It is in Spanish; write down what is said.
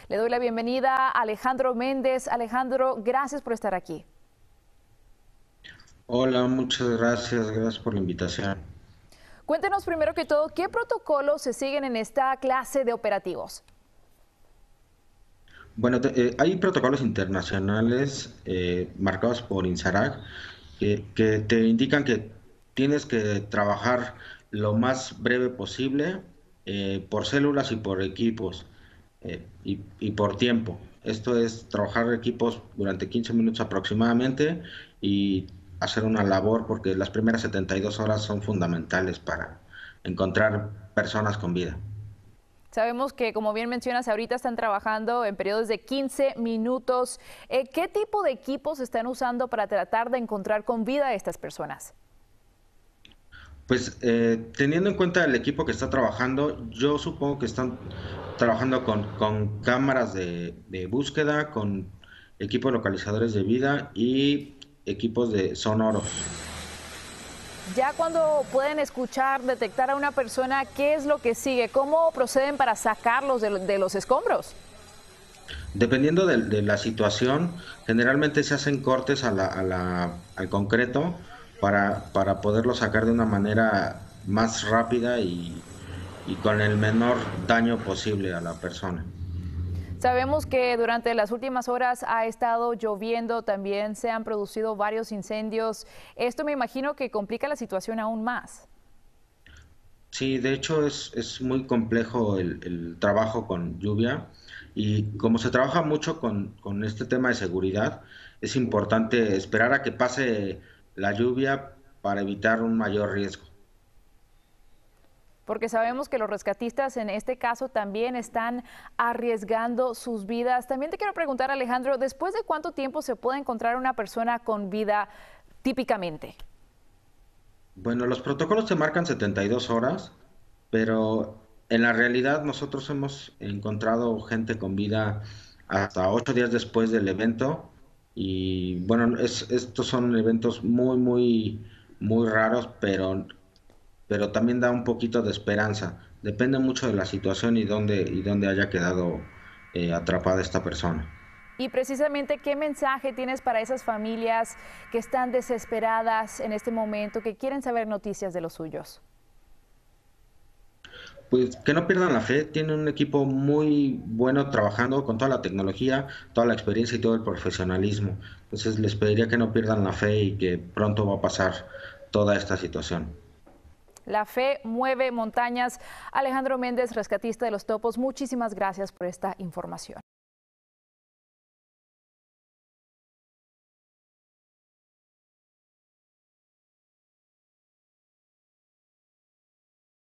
Le doy la bienvenida a Alejandro Méndez. Alejandro, gracias por estar aquí. Hola, muchas gracias, gracias por la invitación. Cuéntenos primero que todo, ¿qué protocolos se siguen en esta clase de operativos? Bueno, hay protocolos internacionales marcados por INSARAG que te indican que tienes que trabajar lo más breve posible por células y por equipos y por tiempo. Esto es trabajar equipos durante 15 minutos aproximadamente y hacer una labor porque las primeras 72 horas son fundamentales para encontrar personas con vida. Sabemos que, como bien mencionas, ahorita están trabajando en periodos de 15 minutos. ¿Qué tipo de equipos están usando para tratar de encontrar con vida a estas personas? Pues teniendo en cuenta el equipo que está trabajando, yo supongo que están trabajando con cámaras de búsqueda, con equipos localizadores de vida y equipos de sonoros. Ya cuando pueden escuchar, detectar a una persona, ¿qué es lo que sigue? ¿Cómo proceden para sacarlos de los escombros? Dependiendo de la situación, generalmente se hacen cortes al concreto para poderlo sacar de una manera más rápida y con el menor daño posible a la persona. Sabemos que durante las últimas horas ha estado lloviendo, también se han producido varios incendios. Esto me imagino que complica la situación aún más. Sí, de hecho es muy complejo el trabajo con lluvia y como se trabaja mucho con este tema de seguridad, es importante esperar a que pase la lluvia para evitar un mayor riesgo. Porque sabemos que los rescatistas en este caso también están arriesgando sus vidas. También te quiero preguntar, Alejandro, ¿después de cuánto tiempo se puede encontrar una persona con vida típicamente? Bueno, los protocolos te marcan 72 horas, pero en la realidad nosotros hemos encontrado gente con vida hasta 8 días después del evento y bueno, estos son eventos muy raros, pero también da un poquito de esperanza. Depende mucho de la situación y dónde haya quedado atrapada esta persona. Y precisamente, ¿qué mensaje tienes para esas familias que están desesperadas en este momento, que quieren saber noticias de los suyos? Pues que no pierdan la fe, tienen un equipo muy bueno trabajando con toda la tecnología, toda la experiencia y todo el profesionalismo. Entonces les pediría que no pierdan la fe y que pronto va a pasar toda esta situación. La fe mueve montañas. Alejandro Méndez, rescatista de Los Topos, muchísimas gracias por esta información.